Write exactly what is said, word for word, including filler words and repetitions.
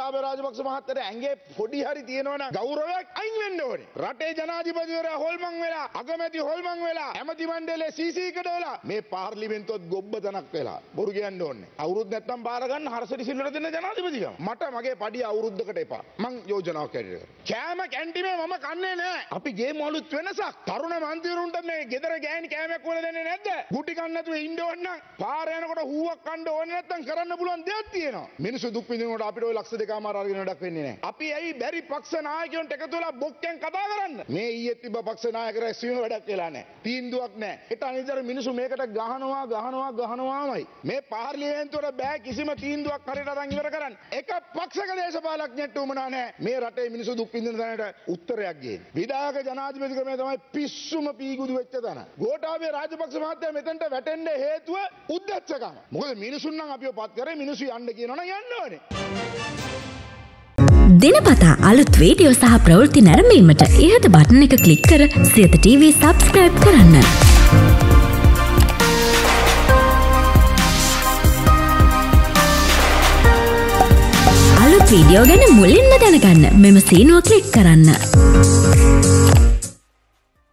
ගෝඨාභය රාජපක්ෂ මහත්තයාට ඇඟේ පොඩි හරි තියෙනවනම් ගෞරවයක් අයින් වෙන්න ඕනේ. රටේ ජනාධිපතිවරයා හොල්මන් වෙලා, අගමැති හොල්මන් වෙලා, ඇමති මණ්ඩලයේ සීසී කඩවලා මේ පාර්ලිමේන්තුවත් ගොබ්බ තනක් වෙලා බොරු කියන්න ඕනේ. අවුරුද්ද නැත්තම් බාර ගන්න හරසටි සිල්වර දෙන්න ජනාධිපතිකම. මට මගේ පඩිය අවුරුද්දකට එපා. මං යෝජනාවක් ඇරෙන්න. කෑම කැන්ටිමේ මම කන්නේ නැහැ. අපි ගේමු අලුත් වෙනසක්. තරුණ මන්ත්‍රීවරුන්ට මේ ගෙදර ගෑණි කෑමක් වල දෙන්නේ නැද්ද? ගුටි කන්න නැතුව ඉන්න ඕන නම් පාර යනකොට හුවක් කන්න ඕනේ නැත්තම් කරන්න පුළුවන් දෙයක් තියෙනවා. මිනිස්සු දුක් විඳිනකොට අපිට ওই ලක්ෂ දෙකමාර අරගෙන වැඩක් වෙන්නේ නැහැ. අපි ඇයි බැරි පක්ෂ නායකයන්ට එකතු වෙලා බොක්කෙන් කතා කරන්න? මේ ඊයේ තිබ්බ පක්ෂ නායක රැස්වීම වැඩක් වෙලා නැහැ. තීන්දුවක් නැහැ. ඒට අනිතර මිනිස්සු මේකට ගහනවා ගහනවා ගහනවාමයි. මේ පාර්ලිමේන්තුවට බෑ කිසිම තීන්දුවක් හරියට අරන් ඉවර කරන්න. එක පක්ෂක දේශපාලඥයෙක්ට උමනා නැහැ. මේ රටේ මිනිස්සු දුක් විඳින තැනට උත්තරයක් ගේන්න. විධායක ජනාධිපති ක්‍රමය තමයි පිස්සුම පීගුදු වෙච්ච තැන. ගෝඨාභය රාජපක්ෂ මහත්තයා මෙතනට වැටෙන්න හේතුව උද්දච්චකම. මොකද මිනිසුන් නම් අපිව පත් කරේ මිනිස්සු යන්න කියනවනම් යන්න ඕනේ. දිනපතා අලුත් වීඩියෝ සහ ප්‍රවෘත්ති නැරඹීමට ඉහත බටන් එක ක්ලික් කර සියත ටීවී සබ්ස්ක්‍රයිබ් කරන්න. අලුත් වීඩියෝ ගැන මුලින්ම දැනගන්න මෙම සීනුව ක්ලික් කරන්න.